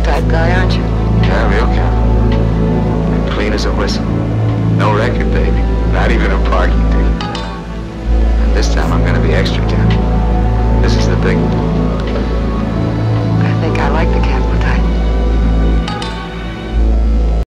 bad guy, aren't you? Yeah, real kind. And clean as a whistle. No record, baby. Not even a parking ticket. And this time I'm gonna be extra gentle. This is the big one.